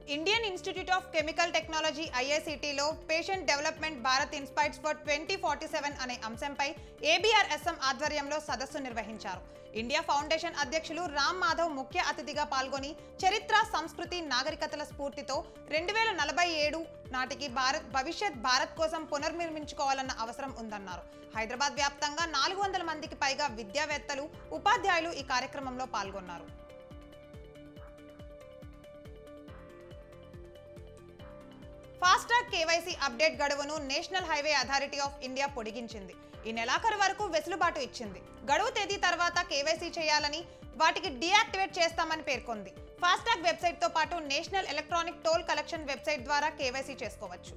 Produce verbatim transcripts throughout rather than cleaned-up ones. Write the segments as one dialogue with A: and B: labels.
A: Indian institute of chemical technology ఐఐసిటిలో patient development Bharat inspires for twenty forty seven అనే అంశంపై ఏబీఆర్ఎస్ఎం ఆధ్వర్యంలో సదస్సు నిర్వహించారు. ఇండియా ఫౌండేషన్ అధ్యక్షులు రామ్ మాధవ్ ముఖ్య అతిథిగా పాల్గొని చరిత్ర, సంస్కృతి, నాగరికతల స్ఫూర్తితో రెండు వేల నలభై ఏడు నాటికి భారత్ భవిష్యత్ భారత్ కోసం పునర్నిర్మించుకోవాలన్న అవసరం ఉందన్నారు. హైదరాబాద్ వ్యాప్తంగా నాలుగు వందల మందికి పైగా విద్యావేత్తలు, ఉపాధ్యాయులు ఈ కార్యక్రమంలో పాల్గొన్నారు. ఫాస్టాగ్ కేవైసీ అప్డేట్ గడువును national highway authority of India పొడిగించింది. ఈ నెలాఖరు వరకు వెసులుబాటు ఇచ్చింది. గడువు తేదీ తర్వాత కేవైసీ చేయాలని, వాటికి డీయాక్టివేట్ చేస్తామని పేర్కొంది. ఫాస్టాగ్ వెబ్సైట్తో పాటు national electronic toll collection website ద్వారా కేవైసీ చేసుకోవచ్చు.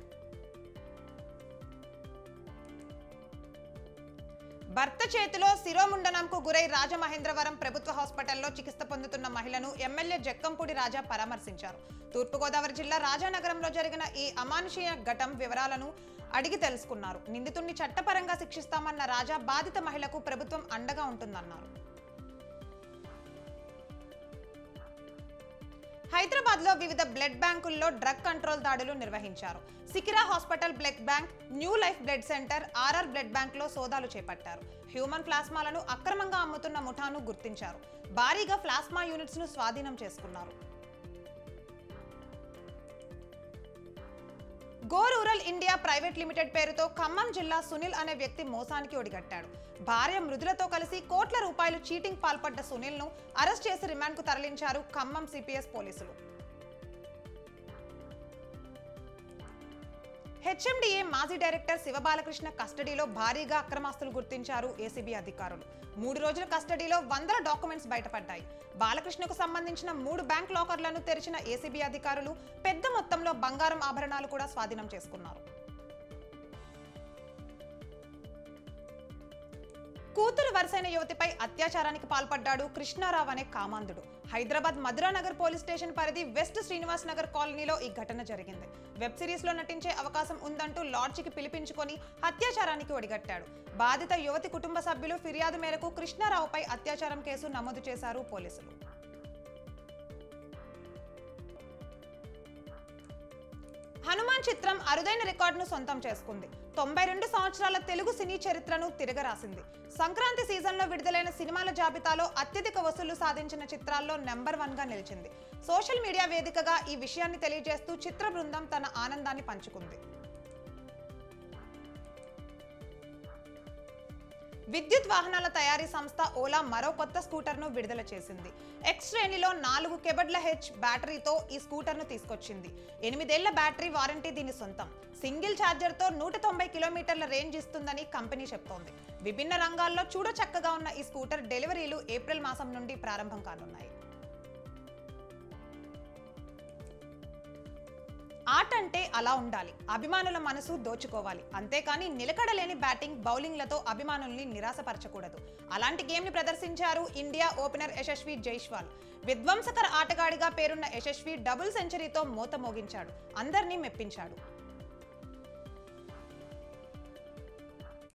A: భర్త చేతిలో శిరోముండనంకు గురై రాజమహేంద్రవరం ప్రభుత్వ హాస్పిటల్లో చికిత్స పొందుతున్న మహిళను ఎమ్మెల్యే జక్కంపూడి రాజా పరామర్శించారు. తూర్పుగోదావరి జిల్లా రాజానగరంలో జరిగిన ఈ అమానుషీయ ఘటన వివరాలను అడిగి తెలుసుకున్నారు. నిందితుడిని చట్టపరంగా శిక్షిస్తామన్న రాజా బాధిత మహిళకు ప్రభుత్వం అండగా ఉంటుందన్నారు. హైదరాబాద్ లో వివిధ బ్లడ్ బ్యాంకుల్లో డ్రగ్ కంట్రోల్ దాడులు నిర్వహించారు. సికిరా hospital blood bank, new life blood center, RR blood bank లో సోదాలు చేపట్టారు. హ్యూమన్ ప్లాస్మాలను అక్రమంగా అమ్ముతున్న ముఠాను గుర్తించారు. భారీగా ప్లాస్మా యూనిట్స్ ను స్వాధీనం చేసుకున్నారు. Go rural India private limited పేరుతో ఖమ్మం జిల్లా సునీల్ అనే వ్యక్తి మోసానికి ఒడిగట్టాడు. భార్య మృదులతో కలిసి కోట్ల రూపాయలు చీటింగ్ పాల్పడ్డ సునీల్ ను అరెస్ట్ చేసి రిమాండ్ కు తరలించారు ఖమ్మం సిపిఎస్ పోలీసులు. హెచ్ఎండిఏ మాజీ డైరెక్టర్ శివబాలకృష్ణ కస్టడీలో భారీగా అక్రమాస్తులు గుర్తించారు ఏసీబీ అధికారులు. మూడు రోజుల కస్టడీలో వందల డాక్యుమెంట్స్ బయటపడ్డాయి. బాలకృష్ణకు సంబంధించిన మూడు బ్యాంక్ లాకర్లను తెరిచిన ఏసీబీ అధికారులు పెద్ద మొత్తంలో బంగారం ఆభరణాలు కూడా స్వాధీనం చేసుకున్నారు. కూతురు వరుసైన యువతిపై అత్యాచారానికి పాల్పడ్డాడు కృష్ణారావు అనే కామాంధుడు. హైదరాబాద్ మధురానగర్ పోలీస్ స్టేషన్ పరిధి వెస్ట్ శ్రీనివాస్ నగర్ కాలనీలో ఈ ఘటన జరిగింది. వెబ్ సిరీస్ లో నటించే అవకాశం ఉందంటూ లాడ్జికి పిలిపించుకొని అత్యాచారానికి ఒడిగట్టాడు. బాధిత యువతి కుటుంబ సభ్యులు ఫిర్యాదు మేరకు కృష్ణారావుపై అత్యాచారం కేసు నమోదు చేశారు పోలీసులు. హనుమాన్ చిత్రం అరుదైన రికార్డును సొంతం చేసుకుంది. తొంభై రెండు సంవత్సరాల తెలుగు సినీ చరిత్రను తిరగరాసింది. సంక్రాంతి సీజన్లో విడుదలైన సినిమాల జాబితాలో అత్యధిక వసూళ్లు సాధించిన చిత్రాల్లో నెంబర్ వన్ గా నిలిచింది. సోషల్ మీడియా వేదికగా ఈ విషయాన్ని తెలియజేస్తూ చిత్ర బృందం తన ఆనందాన్ని పంచుకుంది. విద్యుత్ వాహనాల తయారీ సంస్థ ఓలా మరో కొత్త స్కూటర్ ను విడుదల చేసింది. ఎక్స్ శ్రేణిలో నాలుగు కెబడ్ల హెచ్ బ్యాటరీతో ఈ స్కూటర్ ను తీసుకొచ్చింది. ఎనిమిదేళ్ల బ్యాటరీ వారంటీ దీని సొంతం. సింగిల్ ఛార్జర్ తో నూట తొంభై కిలోమీటర్ల రేంజ్ ఇస్తుందని కంపెనీ చెప్తోంది. విభిన్న రంగాల్లో చూడచక్కగా ఉన్న ఈ స్కూటర్ డెలివరీలు ఏప్రిల్ మాసం నుండి ప్రారంభం కానున్నాయి. ఆట అంటే అలా ఉండాలి. అభిమానుల మనసు దోచుకోవాలి. అంతేకాని నిలకడలేని బ్యాటింగ్, బౌలింగ్లతో అభిమానుల్ని నిరాశపరచకూడదు. అలాంటి గేమ్ ని ప్రదర్శించారు ఇండియా ఓపెనర్ యశస్వి జైస్వాల్. విధ్వంసకర ఆటగాడిగా పేరున్న యశస్వి డబుల్ సెంచరీతో మోత మోగించాడు. అందరినీ మెప్పించాడు.